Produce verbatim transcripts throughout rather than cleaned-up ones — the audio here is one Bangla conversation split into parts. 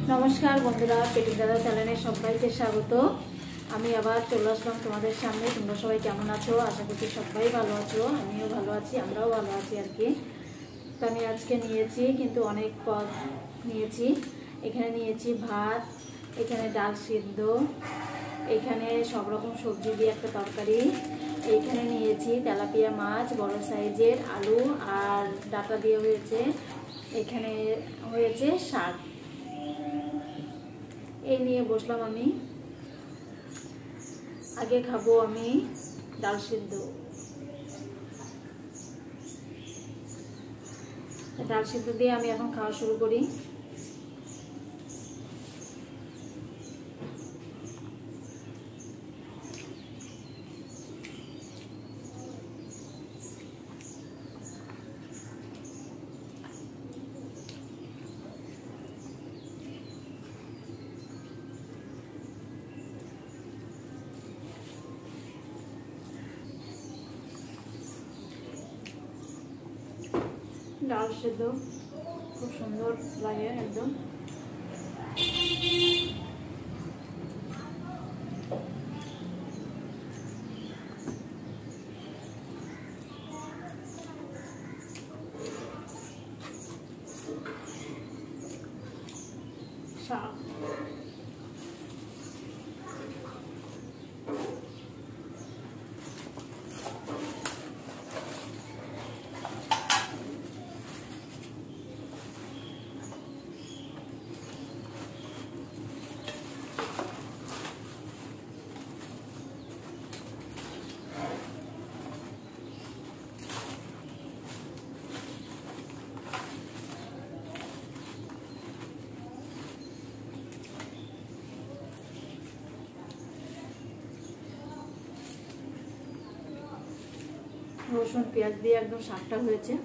नमस्कार बंधुरा पेटुक दादा चैनेले सबाइके स्वागत। आमी आबार चले आसलाम तोमादेर सामने। तोमरा सबाई केमन आछो? आशा करछि सबाई भालो आछो, आमिओ भालो आछि, आमराओ भालो आछि आर कि। तो आमी आजके नियेछि किन्तु अनेक पद नियेछि। एखाने नियेछि भात, एखाने डाल सिद्ध, एखाने सब रकम सब्जी दिये एकटा तरकारी, एखाने नियेछि तेलापिया माछ बड़ साइजेर, आलू और डाटा दिये हयेছে, एखाने हयेছে शाक। এই নিয়ে বসলাম আমি। আগে খাবো আমি ডাল সিদ্ধ। ডাল সিদ্ধ দিয়ে আমি এখন খাওয়া শুরু করি। डाल सिद्ध खूब सुंदर लगे एकदम। शाक রসুন পেঁয়াজ দিয়ে একদম শাকটা হয়েছে।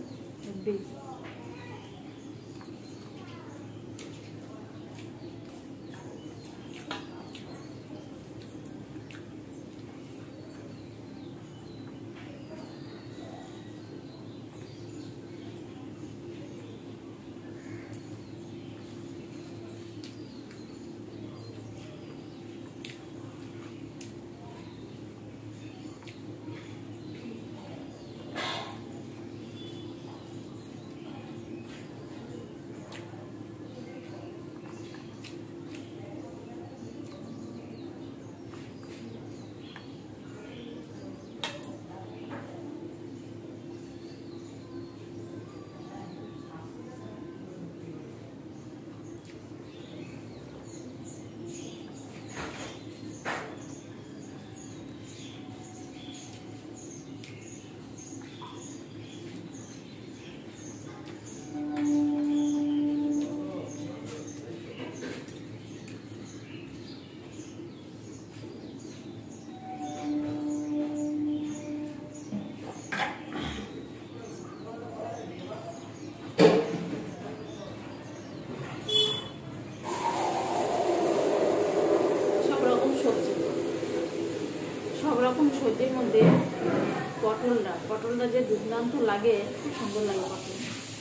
सब रकम सब्जिर मध्य पटलटा पटलटा जो दुर्दान्त लागे, खूब सुंदर लागे पटल।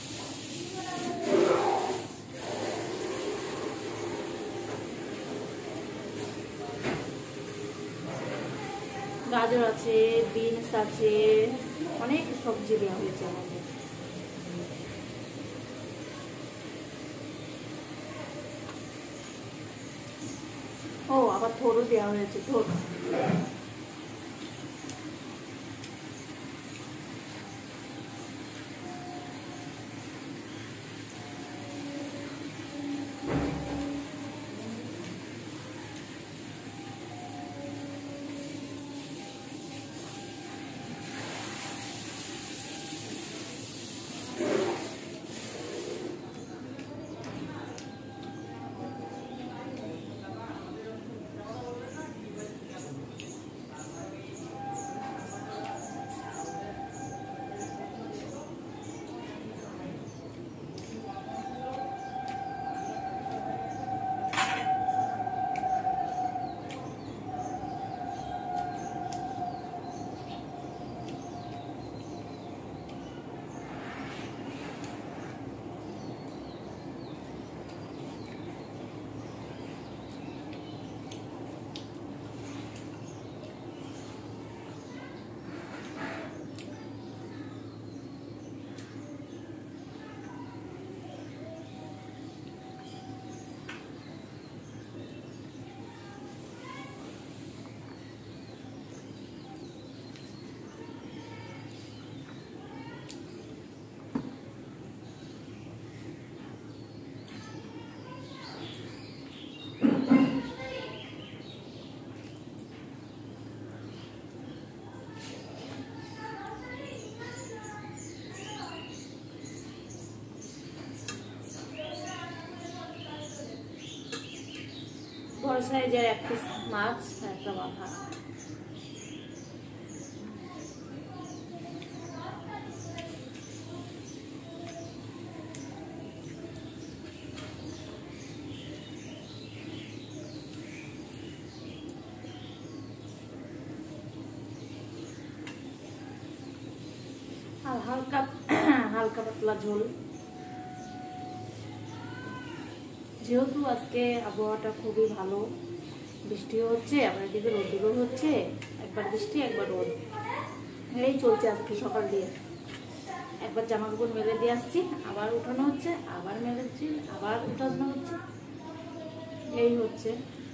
गाजर आछे, बिन्स आछे, अनेक सब्जी देওয়া হয়েছে আমাদের। ও আবার থোড়ও দেওয়া হয়েছে, থোড়। সাইজের এক পিস মাছ, একটা মাথা। আর হালকা হালকা পাতলা ঝোল। যেহেতু আজকে আবহাওয়াটা খুবই ভালো, বৃষ্টিও হচ্ছে, আবার এদিকে রোদও হচ্ছে, একবার বৃষ্টি একবার রোদ, এই চলছে আজকে সকাল দিয়ে। একবার জামা কাপড় মেলে দিয়ে আসছি, আবার উঠানো হচ্ছে, আবার মেলেছি, আবার উঠানো হচ্ছে, এই হচ্ছে।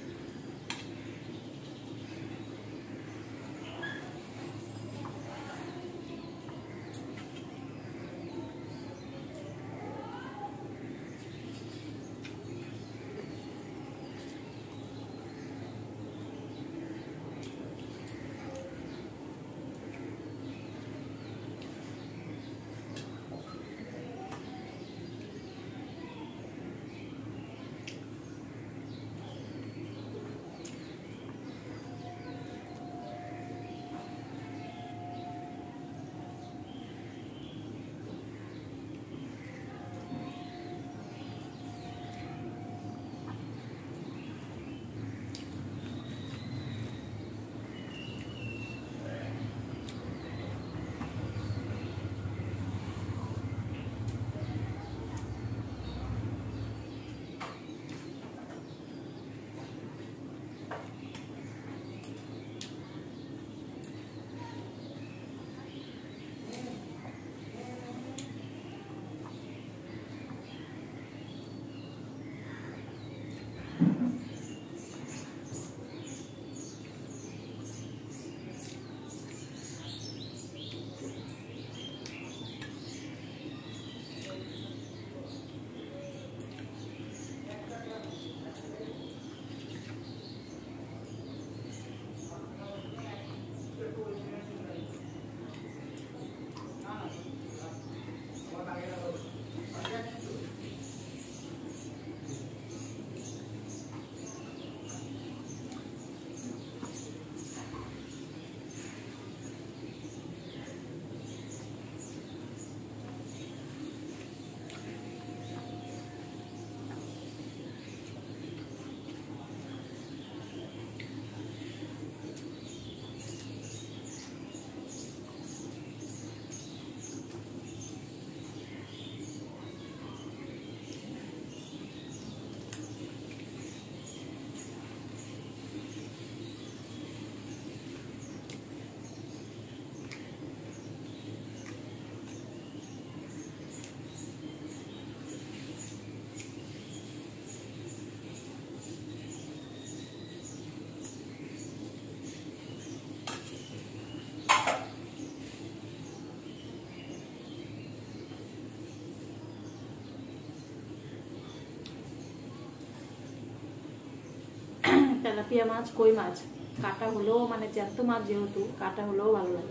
তেলাপিয়া মাছ, কই মাছ কাটা হলেও, মানে জ্যান্ত মাছ যেহেতু কাটা হলেও ভালো লাগে।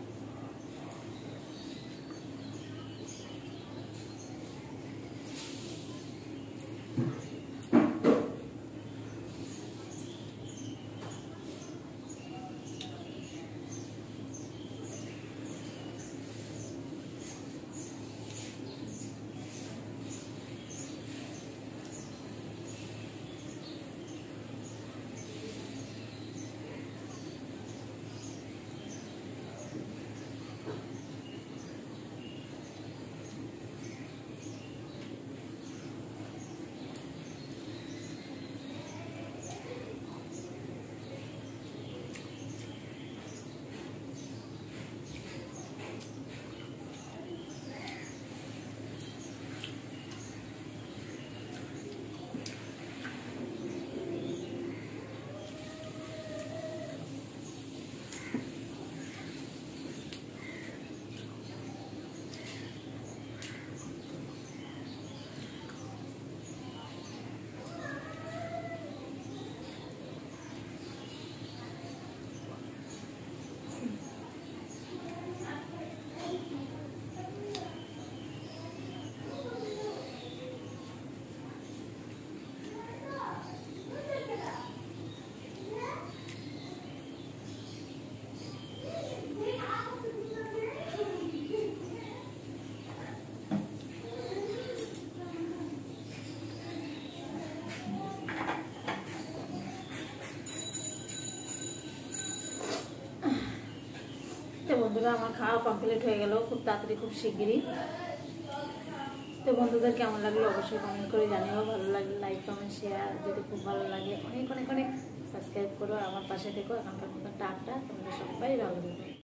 তো বন্ধুরা আমার খাওয়া কমপ্লিট হয়ে গেল খুব তাড়াতাড়ি, খুব শিগগিরই। তো বন্ধুদের কেমন লাগলো অবশ্যই কমেন্ট করে জানিও, ভালো লাগলে লাইক কমেন্ট শেয়ার, যদি খুব ভালো লাগে অনেক অনেক অনেক সাবস্ক্রাইব করো, আমার পাশে থেকো। এখনকার মতো টাটা, তোমরা সবাই ভালো থেকো।